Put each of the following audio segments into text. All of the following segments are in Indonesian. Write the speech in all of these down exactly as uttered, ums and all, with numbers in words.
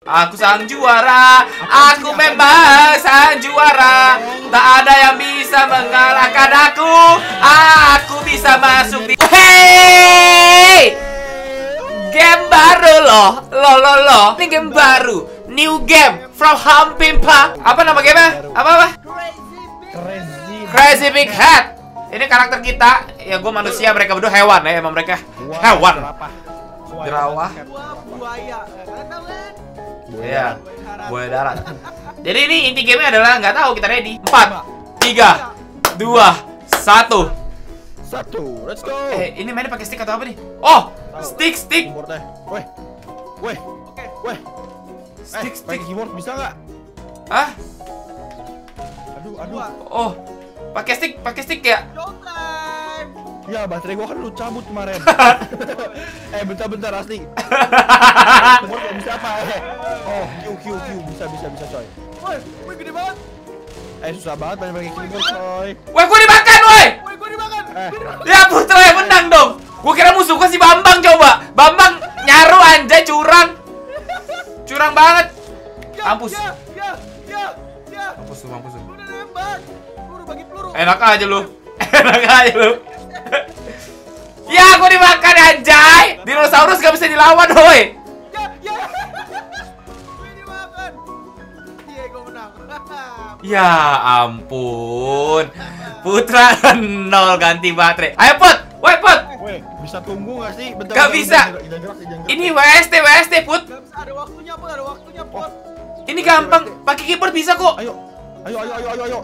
Aku sang juara, aku memang sang juara. Tak ada yang bisa mengalahkan aku. Aku bisa masuk di... Hey! Game baru loh. Loh loh loh. Ini game baru. New game from Hampimpa. Apa nama gamenya? Apa apa? Crazy Crazy Big Head. Ini karakter kita. Ya gue manusia, mereka berdua hewan ya. Emang mereka hewan. Jerawah. Buaya. Kalian tahu kan? Iya, buaya darat. Jadi ini inti gamenya adalah nggak tahu, kita ready. Empat, tiga, dua, satu. Satu, let's go. Eh, ini mainnya pakai stick atau apa nih? Oh, stick, stick. Keyboardnya. Weh, weh, Oke. weh. Stick, Eh, stick. pakai keyboard bisa nggak? Hah? Aduh, aduh. Oh, pakai stick, pakai stick ya? Showtime. Ya, baterai gua kan lu cabut kemarin. Eh, bentar-bentar asli. Keyboard nggak bisa apa? Eh. Oh, Q, Q, Q, bisa, bisa, bisa, coy. Woi, woi gede banget. Eh, susah banget banyak pakai keyboard, coy. Woi, gue dimakan, woi. Woi, gua dimakan. Eh. Gua dimakan. Ya Putra yang menang dong. Gue kira musuh gue si Bambang coba. Bambang nyaru anjay, curang. Curang banget. Ya, Mampus. Ya, ya, ya, ya. Mampus tuh, mampus tuh. Gua udah nembak. Peluru bagi peluru. Enak aja lu. Enak aja lu. Ya, gue dimakan anjay. Dinosaurus gak bisa dilawan, woi. Ya, ya. Gua dimakan. Iya, gua menang. Ya ampun. Putra nol ganti baterai. Ayo Put, woi Put. Weh, bisa tunggu nggak sih? Bentar, Gak bentar, bisa. bentar, jangan gerak, jangan gerak. Ini W S T, W S T Put. Gak bisa, ada waktunya, Put. Ada waktunya, Put. Ini gampang, pakai keyboard bisa kok. Ayo, ayo, ayo, ayo, ayo, ayo.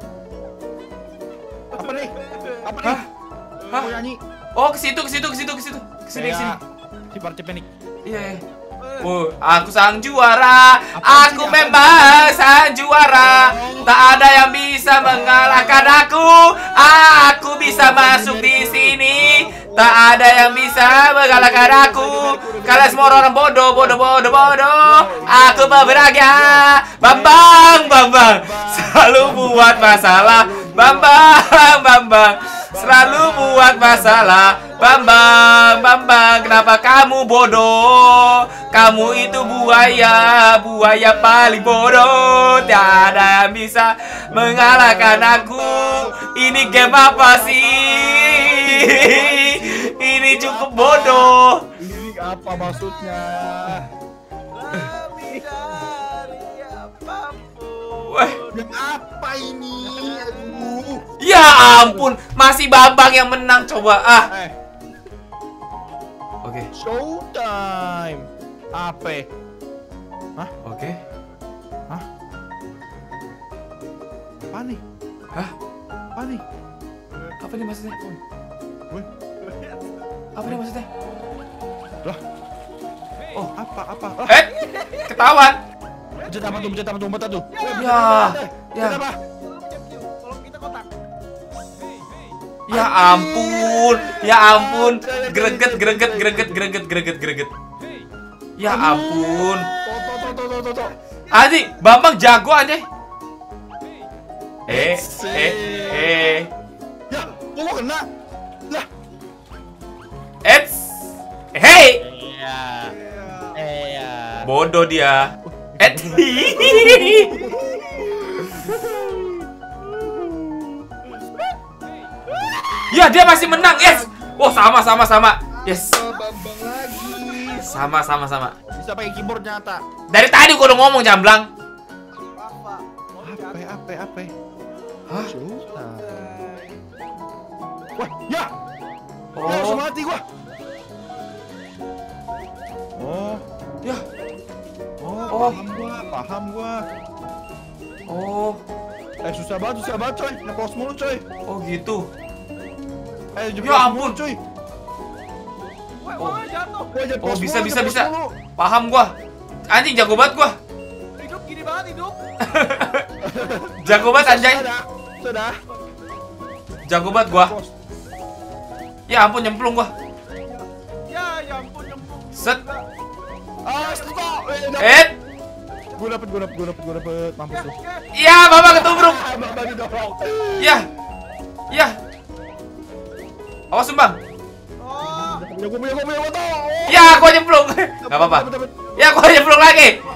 Apa nih? Apa nih? Hah? Hah? Mau nyanyi? Oh, ke situ, ke situ, ke situ, ke situ. Ke sini, ke sini. Si Parti Panik. Iya, iya. Oh, aku sang juara, aku sih? memang sang juara. Tak ada yang bisa mengalahkan aku. Aku bisa masuk di sini. Tak ada yang bisa mengalahkan aku. Kalian semua orang bodoh, bodoh, bodoh, bodoh. Aku berbahagia. Bambang, Bambang, selalu buat masalah. Bambang, Bambang, selalu buat masalah. Bambang, Bambang, kenapa kamu bodoh? Kamu itu buaya, buaya paling bodoh. Tiada yang bisa mengalahkan aku. Ini game apa sih? Ini cukup bodoh. Ini apa maksudnya? Lebih dari apapun. Weh, Yang apa ini? Aduh. ya ampun, masih Bambang yang menang coba. Ah, Eh, oke, showtime. Apa? Hah? oke. Hah? Apa nih? Hah? Apa nih? Apa nih maksudnya? Weh, Apa nih maksudnya? lah. Oh, Apa? Apa? Ah, eh, ketahuan. pencet apa tuh? Pencet apa tuh? Pencet tuh. Weh, pencet Ya, apa? Eh, ya. pencet apa? Kalau kita kotak. Ya ampun, ya ampun, greget, greget, greget, greget, greget, greget. Ya ampun, Tuh, tuh, tuh, tuh, tuh, tuh, tuh. Adi, Bambang jago aja. Eh, eh, eh, Ya, kok gua kena? Lah. Eits, hey, Iya. Iya. bodoh dia. Et, ya dia masih menang, yes. Oh sama, sama, sama, yes. Bambang lagi. Sama, sama, sama. Bisa pakai keyboard nyata. Dari tadi gua udah ngomong jamblang. Apa? Apa? Apa? Apa? Hah? Showtime. Wah, ya. Ya, Oh, langsung mati gua. Oh, ya, oh, Oh. paham gua, paham gua. oh, Eh, susah banget, susah banget, coy. Nge-pause mulu, coy. oh gitu. Eh, Ya jeblos ampun. mulu, coy. Woi, woi, jatuh. Wah, jangan Oh pause bisa, mulu, bisa, jangan bisa. pause mulu. Paham gua. Anjing jago banget gua. Hidup gini banget hidup. Jago banget anjay. Sudah, sudah. Jago banget gua. Pause. Ya ampun nyemplung gua. Ya, ya ampun nyemplung. Set. Ah, stop. Eh, dapet. Eh. Gua dapet, gua dapet, gua dapet, gua dapet. Mampus Ya, tuh. ya. Ya, Bapak ketubruk. Ah, Bambang didorong. Ya. Ya. Awas sumbang. Oh, Punya gua, punya gua, punya gua, tuh. Ya, gua nyemplung. Enggak apa-apa. Dapet, dapet. Ya, gua nyemplung lagi.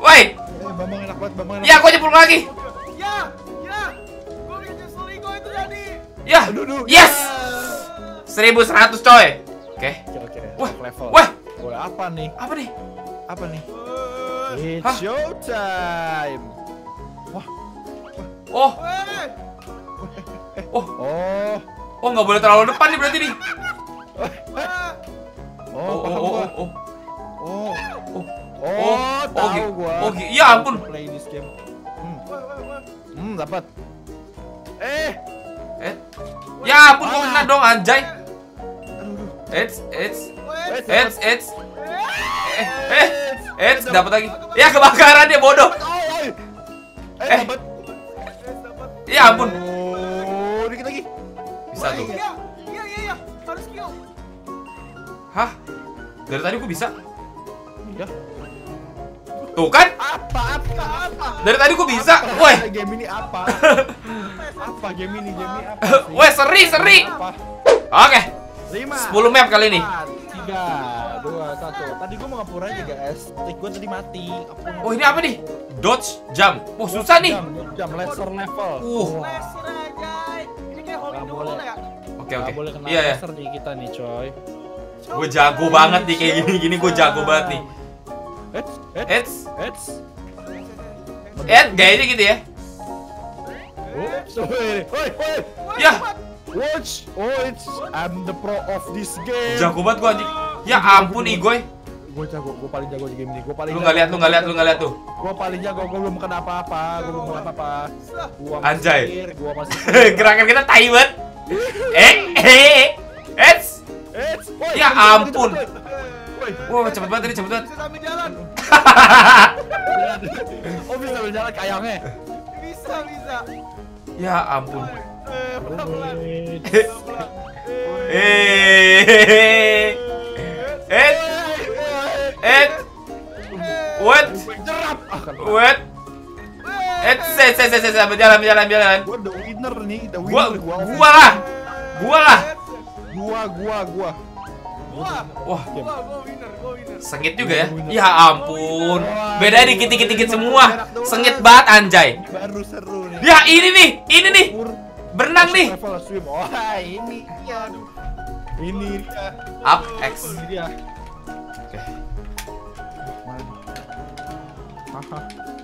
Woi. Eh, Bambang enak banget, Bambang enak. Ya, gua nyemplung lagi. Ya, ya. Gue bikin selingkuh itu jadi. Ya. Aduh, aduh. Yes. seribu seratus coy. Oke. Oke, oke. Wah. Level. Wah. Boleh apa nih? Apa nih? Apa nih? Eh, It's Hah? showtime. Wah. Oh. eh. Oh. Oh. Oh, nggak boleh terlalu depan nih berarti nih. Ah. Oh, Oh, paham oh, gua. oh, oh. Oh. Oh. Oh, tahu gi- gua. oh, gi- ya ampun. Play this game. Hmm, Wah, wah, wah. hmm dapat. Eh. Eh. Ya ampun, kok kena dong anjay. Aduh, aduh. It's it's Weh. it's it's Eh. eh eh it's dapat lagi. Ya kebakaran dia bodoh. Oh, oh. Eh, Eh. dapat. Eh, dapat. Ya ampun. Oh, dikit lagi. Bisa tuh. Iya, iya, iya, iya. Harus Q. Hah? Dari tadi gua bisa. Ya. Tuh kan? Apa apa apa? Dari tadi gua bisa. Woi. Game ini apa? Apa game ini? Game ini apa? sih? Woi, seri seri. Apa? Oke. Lima. sepuluh map kali ini. Empat, tiga, dua, satu. Tadi gua mau ngapur aja guys. Stick gua tadi mati. Apa? Oh, ini apa nih? Dodge jump. Oh, susah nih. Jam, jam laser level. Uh. Laser aja. Ini kayak Holy Nggak Doll boleh. ya. Oke, Nggak oke. boleh kena Iya ya. laser nih kita nih, coy. Gue jago banget nih kayak gini-gini, gue jago banget nih. Eits, eits, It's eits. eh gayanya gitu ya. Oops, woi, woi, woi. Ya, Watch. Oh, it's I'm the pro of this game. jago banget gue anjing. Ya ampun Igoy. Gue jago, gue paling jago di game ini. Gue paling. Lu nggak lihat, lu nggak lihat, lu nggak lihat tuh. Gue paling jago, gue belum kena apa-apa, gue belum kena apa-apa. Gua Anjay. gue masih. Gerakan kita tai banget. Eh, eh, it's. Eits, woi, Ya cepet, cepet, ampun. cepet, woi. Wah, cepet banget ini, cepet banget. Bisa sambil jalan. Oh, bisa berjalan kayangnya. Bisa, bisa. Ya ampun. Eh, pelan-pelan. Eits. Pelan-pelan. Eh, eh, eh, what, Jerap. Ah, kan. what, eh, set, set, set, set, berjalan, berjalan, berjalan. Gua the winner nih, the Gua, winner gua. gua lah, gua lah. Gua, gua, gua. Wah, Wah, gua, gua winner, gua winner. sengit juga ya. Ya ampun. Beda dikit-dikit semua. Sengit banget anjay. Baru seru nih. Ya ini nih, ini nih. Pur- Berenang nih. Level swim. Wah, ini dia. Ini dia. Up X. Ini dia. Oke. Mana? Haha.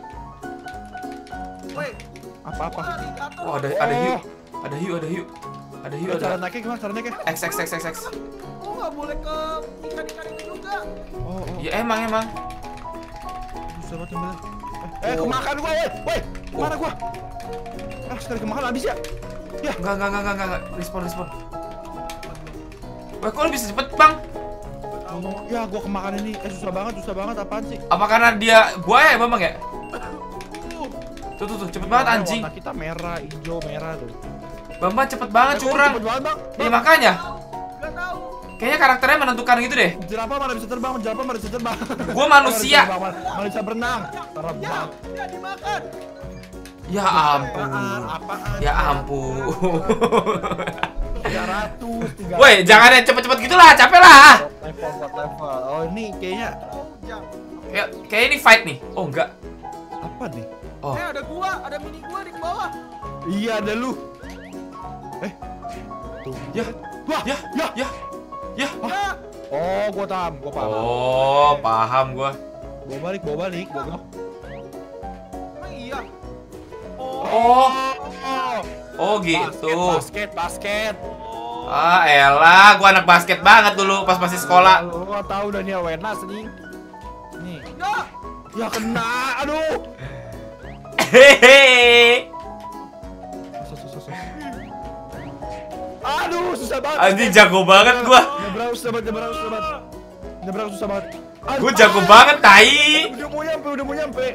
Woi, Apa-apa? gua lagi jatuh. Oh, ada ada hiu. Ada hiu, ada hiu. Ada hiu, Cara ada. naiknya gimana? Cara naiknya? X X X X X. Gua nggak boleh ke ikan-ikan itu juga. Oh, oh. Ya emang emang. Susah banget bener. Eh, eh, kemakan gua, woi. Woi, mana gua? Ah, sekali kemakan habis ya. Ya. Enggak, enggak, enggak, enggak, enggak. Respon, respon. Wah, kok lu bisa cepet, Bang? Oh, ya gua kemakan ini. Eh, susah banget, susah banget apaan sih? Apa karena dia buaya ya, Bambang ya? Tuh, tuh, tuh, cepet banget anjing. Warna kita merah, hijau, merah tuh. Bambang cepet banget Eh, kok curang. cepet banget, Bang. Iya makanya. Gak tahu. Kayaknya karakternya menentukan gitu deh. Jerapah mana bisa terbang, jerapah mana bisa terbang. Gua manusia. Mana bisa terbang, mana bisa berenang. Ya, Terbang. ya dimakan. Ya ampun. Apaan? Apaan? Ya ampun. tiga ratus, tiga ratus. Woi, jangan yang cepet-cepet gitu lah, capek lah. Level, buat level. Oh, ini kayaknya Oh, jam. Ya, kayak ini fight nih. Oh, enggak. apa nih? Oh. Eh, ada gua, ada mini gua di bawah. Iya, ada lu. Eh. Tuh. Ya, Wah, ya, ya. ya. Ya. Ya, Oh, gua paham, gua paham. Oh, paham gua. Gua balik, gua balik, gua blok. emang iya. Oh. Oh, Oh, oh gitu. Basket, basket. Oh. Ah, elah, gua anak basket banget dulu pas masih sekolah. Lu gak tahu Daniel Wenas nih. Nih. Ya. Ya kena, aduh. Hehehe. Susah, susah, susah. Aduh, susah banget. Anjing jago banget gua. Nyebrang susah banget, nyebrang susah banget. Nyebrang susah banget. Aduh, Gua jago ah. banget, tai. Udah mau nyampe, udah mau nyampe.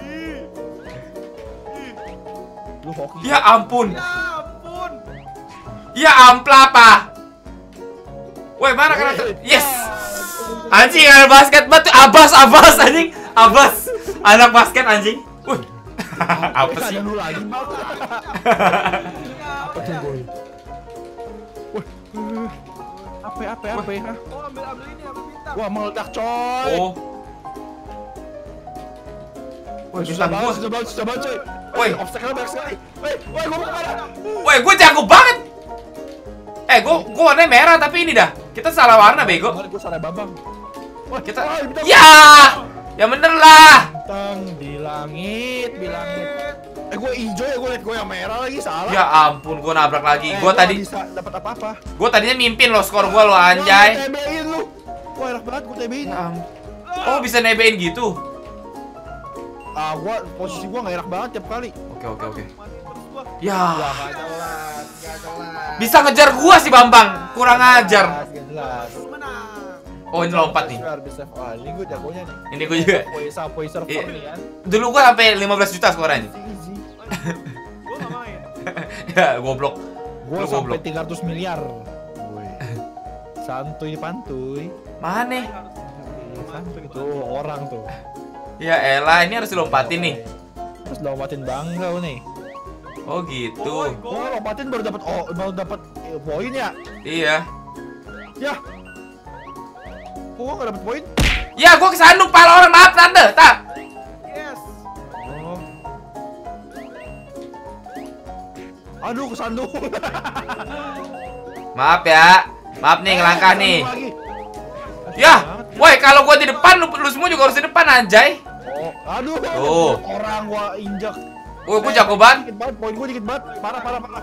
Lu hoki. Ya ampun. Ya ampun. Ya ampla apa? Woi, mana karakter? Yes. Anjing, anak basket banget. Abas, abas anjing. Abas. Anak basket anjing. Wih. Apa Eh, sih? ada lu lagi, Bang. Ya, Apa tuh, boy? Wih, wih. Apa, apa, apa, ha? Oh, ambil ambil ini, ambil bintang. Wah, meledak, coy. Oh. Woi, susah banget, susah banget, susah banget, coy. Woi. Obstacle banyak sekali. Woi, woi, gua mau kemana? Woi, gue jago banget. Eh, gue gue warnanya merah tapi ini dah. Kita salah warna bego. Kemarin gua salah Bambang. Woi, Kita woi, bintang. ya, ya bener lah. Bintang di langit, di langit. Eh, gua hijau ya, gua liat gua yang merah lagi, salah. Ya ampun, gue nabrak lagi. Eh, Gue gua tadi, nggak bisa dapat apa-apa. gue tadinya mimpin loh skor gue lo Wah, anjay. gua T B-in lu. Wah, enak banget gua T B-in. Ya ampun. Oh bisa nebein gitu. Ah, gua posisi gua nggak enak banget tiap kali. Oke oke oke. Mati terus gua. Ya, Nggak jelas, nggak jelas. bisa ngejar gua sih Bambang. Kurang ajar. Nggak jelas. Terus menang. Oh ini lompat nih. Biar bisa. Wah, ini gua jagonya nih. Ini gue juga. Poisa, poiser Iya. nih kan. Dulu gua sampai lima belas juta skornya. Easy. Gua nggak main. Ya goblok. Gua Lu sampai goblok. tiga ratus miliar. Woi. Santuy pantuy. Mana? Santuy tuh orang tuh. Ya elah, ini harus dilompatin nih. Terus lompatin bangga nih. Oh gitu. Oh, lompatin baru dapat oh, baru dapat eh, poin ya? Iya. Ya. Kok gua nggak dapat poin? Ya gua kesandung pala orang, maaf tante. Tak. Yes. Oh. Aduh, kesandung. Maaf ya. Maaf nih ngelangkah nih. Lagi. Ya, woi kalau gua di depan lu, lu semua juga harus di depan anjay. Oh, aduh. Tuh. Orang gua injak. Woi, gua jago banget. Dikit banget, poin gua dikit banget. Parah, parah, parah.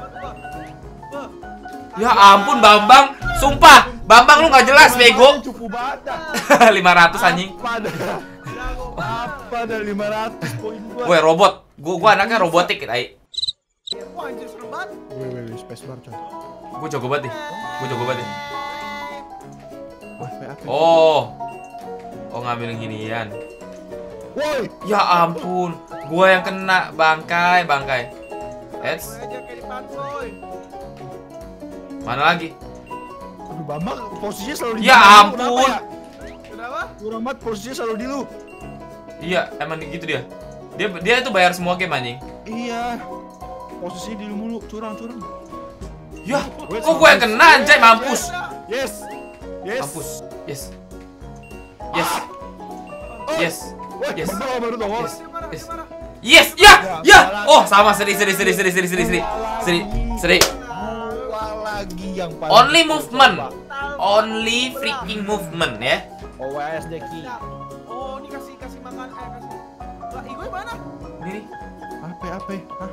Ya ampun Bambang, sumpah Bambang lu nggak jelas bego. Cukup banget. dah. lima ratus anjing. Apa dah? Apa dah lima ratus poin gua? Woi robot, gua gua anaknya robotik tai. Wah, anjir serem banget. Woi, woi, woi, space bar coy. Gua jago banget nih. Gua jago banget nih. Wah, P A P. Oh. Oh ngambil ginian. Woi, Ya ampun, gua yang kena bangkai, bangkai. Eits, Gue aja kayak di pantai. mana lagi? aduh Bambang posisinya selalu di Ya belakang lu, ampun. kenapa ya? Kenapa? Kurang banget posisinya selalu di lu. Iya, emang gitu dia. Dia dia itu bayar semua game anjing. Iya. Posisinya di lu mulu, curang, curang. Ya, kok gua yang kena anjay, mampus. Yes. Yes. Mampus. Yes. Yes. Yes. Woi, Yes. Bambang baru nongol. Yes. Gimana? Yes. Gimana? Yes, ya, ya. Oh, sama seri seri seri seri seri seri seri. Seri seri. Gua lagi yang paling Only susah, movement. Pak. Only freaking movement ya. O W S D key. Ya. Oh, ini kasih kasih makan eh kasih. Lah, gue mana? Ini nih. Apa apa? Hah?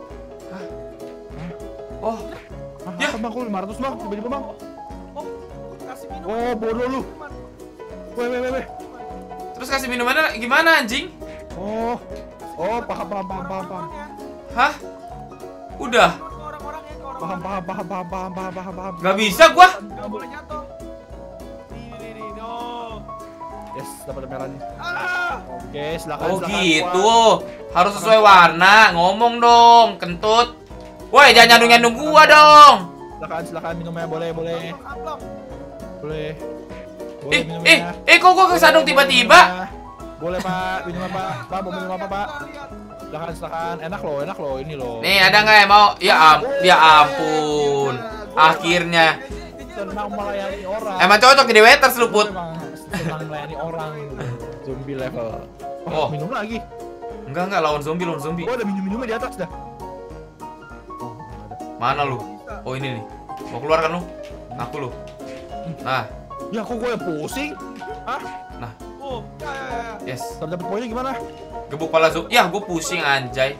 Oh, Hah, Ya. apa Bang? Kok lima ratus Bang? Tiba-tiba Bang. Oh, kasih minum. Oh, bodoh lu. Weh, weh, weh, weh. terus kasih minumannya gimana anjing? Oh. Oh, paham, paham, paham, paham, paham. Hah? Udah. Ke orang-orangnya, ke orang. Paham, paham, paham, paham, paham, paham, paham, paham. Gak bisa gua. Gak boleh jatuh. Nih, nih, nih, no. Yes, dapat merahnya. Ah! Oke, silakan. Oh silakan, gitu. Wan. Harus sesuai warna. Ngomong dong, kentut. Woi, jangan nyandung-nyandung gua dong. Silakan, silakan minumnya, boleh, boleh, Amplop. boleh. Boleh Eh, minumnya. eh, eh kok gua kesandung Boleh tiba-tiba? minumnya. Boleh Pak, minumnya Pak. Pak, mau minum apa Pak? Lihat. Silakan, silakan. Enak loh, enak loh ini loh. Nih, ada nggak yang mau? Ya am, ya ampun. Akhirnya. Senang melayani orang. Emang cocok jadi waiter seluput. Emang senang melayani orang. Zombie level. Oh. Oh, minum lagi. Enggak enggak lawan zombie, lawan zombie. Oh, ada minum-minumnya di atas dah. Oh, nggak ada. Mana lu? Oh ini nih. Mau keluar kan lu? Aku lu. Nah, Ya kok gue yang pusing? Hah? nah, Oh, ya, ya, ya. yes. Tapi dapat poinnya gimana? Gebuk pala zombie. Ya, gue pusing anjay.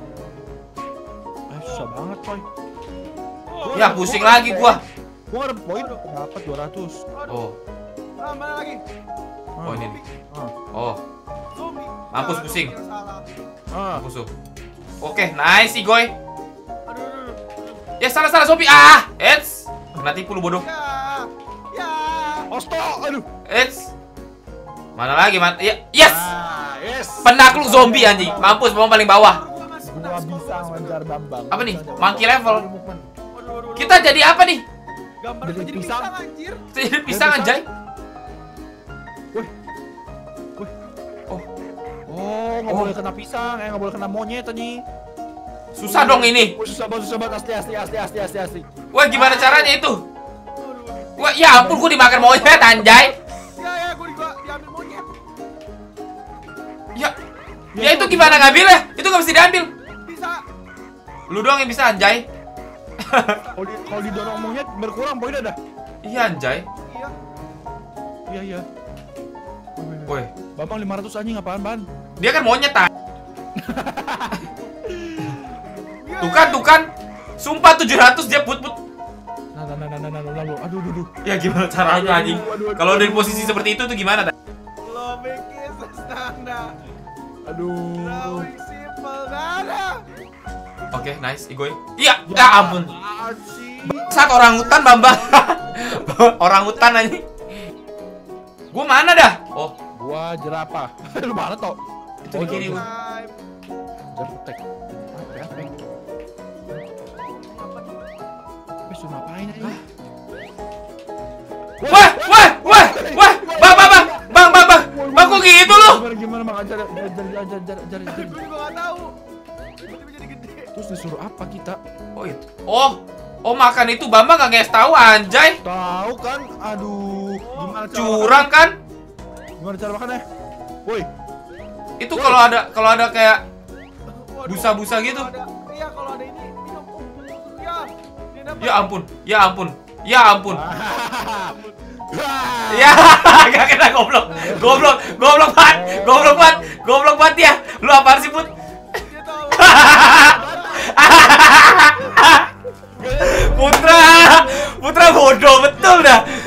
Eh, susah banget coy. Oh, Ya, pusing lagi gua. Gua nggak dapet poin, dapat dua ratus. Oh, Ah, mana lagi? oh ini nih. Ah. Oh, Zombie. Mampus, Aduh, pusing. kira salah. Ah. aku tuh. Oke, nice sih, Goy. Aduh, aduh, aduh. Ya, salah salah zombie. Ah, it's. Kena tipu lu bodoh. Ya. Ya. Osto, aduh. It's. Mana lagi, man? Ya, yes. Ah, yes. Penakluk zombie anjing. Mampus, mau paling bawah. Gua masih Gua pedas. bisa ngejar Bambang. Apa nih? Bisa Monkey ngejar level. Bambang. Aduh, aduh, aduh. Kita jadi apa nih? Gambar Jadi gua jadi pisang. pisang anjir. Jadi pisang anjay. Wih. Wih. Oh, Oh, nggak Oh. boleh kena pisang, eh nggak boleh kena monyet tadi. susah dong ini. Oh, susah banget, susah banget, asli, asli, asli, asli, asli, asli. Wah, gimana caranya itu? Aduh, aduh. Wah, ya ampun, gua dimakan monyet anjay. Ya, ya, gua di gua diambil monyet. Ya, Ya itu gimana ngambilnya? Itu nggak bisa diambil. Bisa. Lu doang yang bisa, anjay. Kalau di, kalau didorong monyet berkurang poinnya dah. Iya, anjay. Iya. Iya iya. Woi, Bambang lima ratus anjing apaan, Ban? dia kan monyet, ah. Iya. Tuh kan, tuh kan. Sumpah tujuh ratus dia put-put. Nah, nah, nah, nah, nah, nah, nah, nah, aduh, aduh, aduh. Ya gimana caranya, anjing? Kalau dari posisi seperti itu tuh gimana, dah? Lo bikin sesana. Aduh. Drawing simple. Nada. Oke, nice, Igoy. Iya, ya ampun. Asik. Saat orang hutan, Bambang. Orang hutan anjing. Gua mana dah? Oh, Gua jerapah. Lu mana toh? itu di kiri, gua. Time. Jerpetek. Apa ya? Wes lu ngapain aja? Wah, wah, wah, wah. Bang, bang, bang. Bang, bang, bang. Bang, kok gitu lu? Gimana gimana Bang? Ajar ajar ajar ajar ajar ajar. Gue juga gak tahu. Tiba-tiba jadi gede. Terus disuruh apa kita? Oh, itu. Oh, oh makan itu Bambang gak nges tahu, anjay. Tahu kan? Aduh, gimana cara Curang kan? makan? Gimana cara makannya? Woi, Itu kalau ada kalau ada kayak Waduh. busa-busa gitu. Kalau ada- Iya kalau ada ini minum. Ya. Dia dapat. Ya ampun, ya ampun, ya ampun. Wah. Ya, gak kena goblok. Goblok, goblok banget. Goblok banget. Goblok banget ya. Lu apaan sih, Put? Dia tahu. Putra, Putra bodoh betul dah.